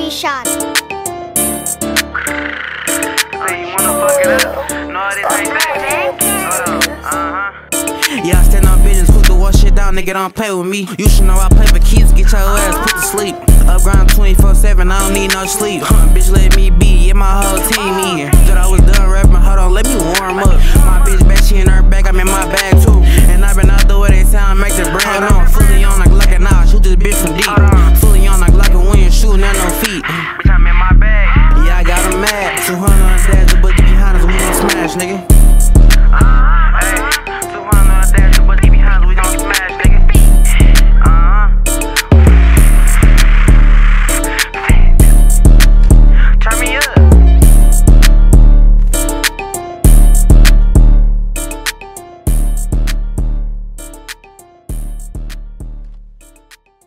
BBE shot. Say you wanna fuck it up? No, this ain't that. Hold on, Yeah, I stand on business, quick to wash shit down, nigga, don't play with me. You should know I play for kids, get your ass put to sleep. Upground 24/7, I don't need no sleep. Bitch, let me be, yeah, my whole team in. Thought I was done rapping, hold on, let me warm up. My bitch back, she in her bag, I'm in my bag too. And I been out the way they sound, make the brand on. Fully on like an eye, shoot this bitch from deep.